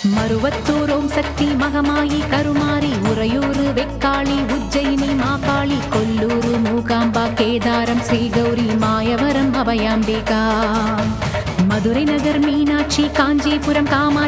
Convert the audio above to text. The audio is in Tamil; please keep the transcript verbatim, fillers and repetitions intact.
மருவத்தூர் ஓம் சக்தி மகமாயி கருமாரி உறையூரு வெக்காளி உஜ்ஜயினி மாகாளி கொல்லூரு மூகாம்பா கேதாரம் ஸ்ரீகௌரி மாயவரம் அபயாம்பிகா மதுரை நகர் மீனாட்சி காஞ்சிபுரம் காமாட்சி